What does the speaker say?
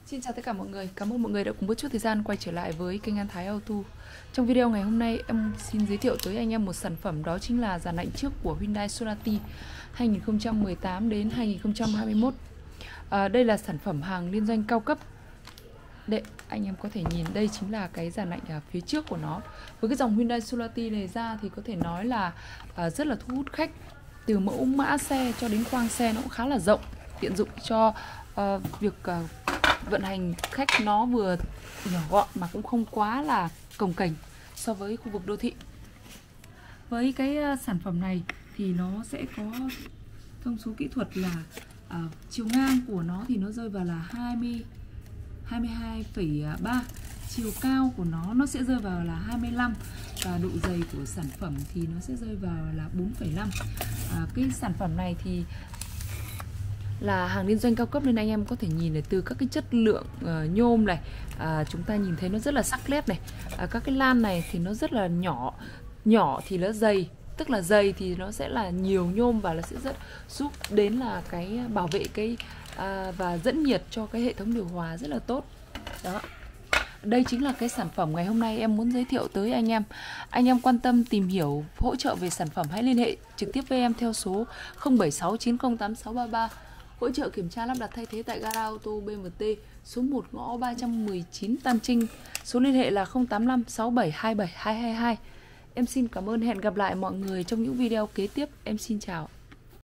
Xin chào tất cả mọi người, cảm ơn mọi người đã cùng một chút thời gian quay trở lại với kênh An Thái Auto. Trong video ngày hôm nay em xin giới thiệu tới anh em một sản phẩm, đó chính là dàn lạnh trước của Hyundai Sonata 2018 đến 2021. Đây là sản phẩm hàng liên doanh cao cấp. Đây, anh em có thể nhìn đây chính là cái dàn lạnh ở phía trước của nó. Với cái dòng Hyundai Sonata này ra thì có thể nói là rất là thu hút khách. Từ mẫu mã xe cho đến khoang xe nó cũng khá là rộng, tiện dụng cho việc vận hành khách, nó vừa nhỏ gọn mà cũng không quá là cồng kềnh so với khu vực đô thị. Với cái sản phẩm này thì nó sẽ có thông số kỹ thuật là chiều ngang của nó thì nó rơi vào là 22,3, chiều cao của nó sẽ rơi vào là 25, và độ dày của sản phẩm thì nó sẽ rơi vào là 4,5. Cái sản phẩm này thì là hàng liên doanh cao cấp nên anh em có thể nhìn được từ các cái chất lượng nhôm này, chúng ta nhìn thấy nó rất là sắc nét này. Các cái lan này thì nó rất là nhỏ thì nó dày, tức là dày thì nó sẽ là nhiều nhôm và nó sẽ rất giúp đến là cái bảo vệ cái và dẫn nhiệt cho cái hệ thống điều hòa rất là tốt. Đó. Đây chính là cái sản phẩm ngày hôm nay em muốn giới thiệu tới anh em. Anh em quan tâm tìm hiểu hỗ trợ về sản phẩm hãy liên hệ trực tiếp với em theo số 0769086633. Hỗ trợ kiểm tra lắp đặt thay thế tại gara ô tô BMT số 1 ngõ 319 Tam Trinh. Số liên hệ là 085 6727 222. Em xin cảm ơn, hẹn gặp lại mọi người trong những video kế tiếp. Em xin chào.